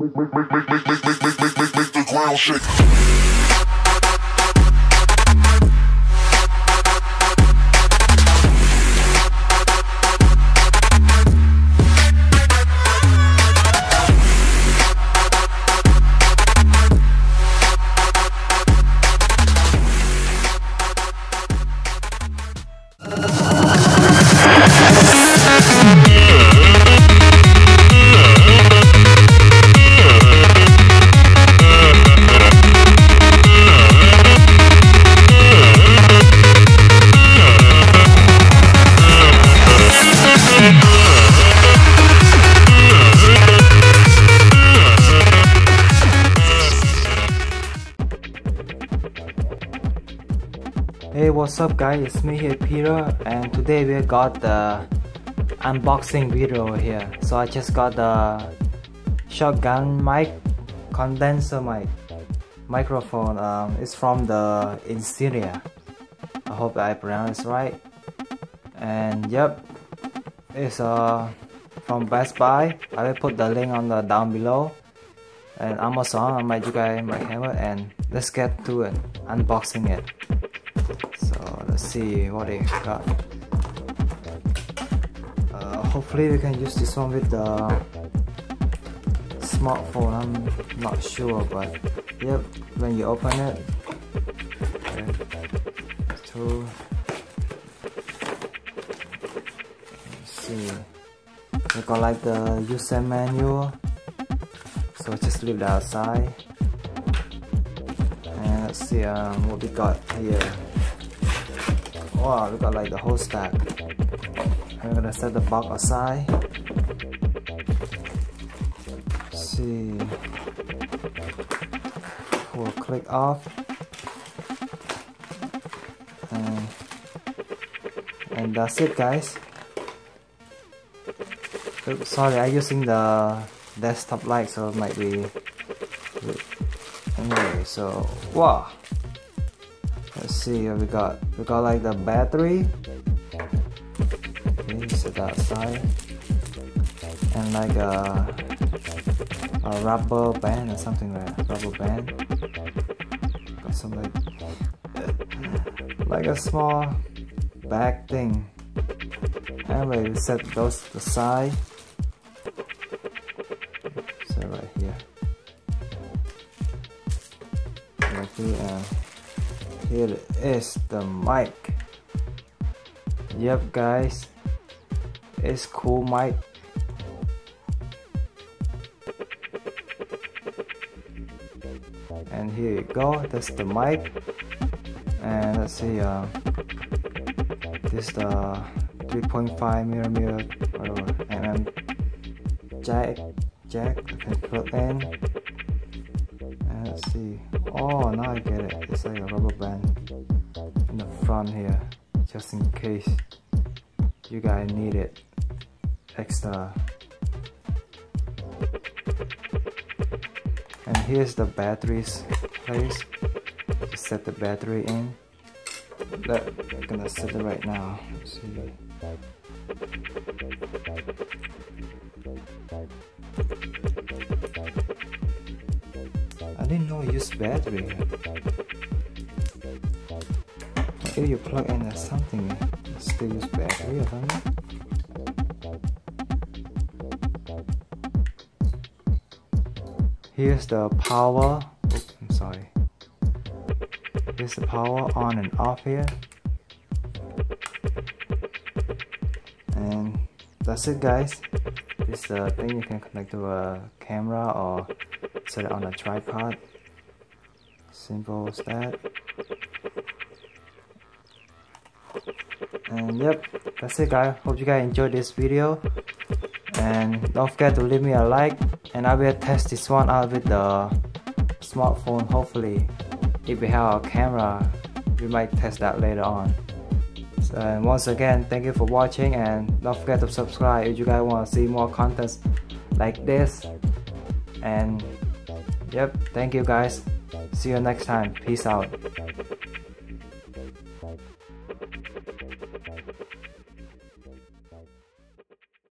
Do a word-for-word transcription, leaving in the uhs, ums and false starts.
the ground shake. Hey, what's up guys, it's me here, Peter, and today we got the unboxing video here. So I just got the shotgun mic, condenser mic, microphone. Um, it's from the Insignia. I hope I pronounce it right. And yep, it's uh from Best Buy. I will put the link on the down below. And Amazon, I might you guys might have it. And let's get to it, unboxing it. So let's see what they got. Uh, hopefully we can use this one with the smartphone. I'm not sure, but yep, when you open it, okay, two, let's see, we got like the user manual, so just leave that aside. And let's see um, what we got here. Wow, we got like the whole stack. I'm gonna set the box aside. Let's see. We'll click off. And, and that's it, guys. Oops, sorry, I'm using the desktop light, so it might be. Anyway, so wow. Let's see what we got. We got like the battery. Okay, set that aside. And like a, a rubber band or something like that. Rubber band. Got some like, like a small bag thing. Anyway, we set those aside. Set right here. Right here. And here is the mic. Yep guys, it's cool mic. And here you go, that's the mic. And let's see, uh, this is the three point five millimeter mm jack jack I can plug in. And let's see, oh now I get it, it's like a rubber band in the front here, just in case you guys need it extra. And here's the batteries place, just set the battery in. But I'm gonna set it right now. Let's see. I didn't know you use battery. If you plug in or something, you still use battery or something. Here's the power. Oops, I'm sorry. Here's the power on and off here. And that's it, guys. This is the thing you can connect to a camera or set it on a tripod. Simple as that. And yep, that's it guys. Hope you guys enjoyed this video. And don't forget to leave me a like. And I will test this one out with the smartphone. Hopefully, if we have a camera, we might test that later on. So, and once again, thank you for watching, and don't forget to subscribe if you guys want to see more content like this. And yep, thank you guys. See you next time. Peace out.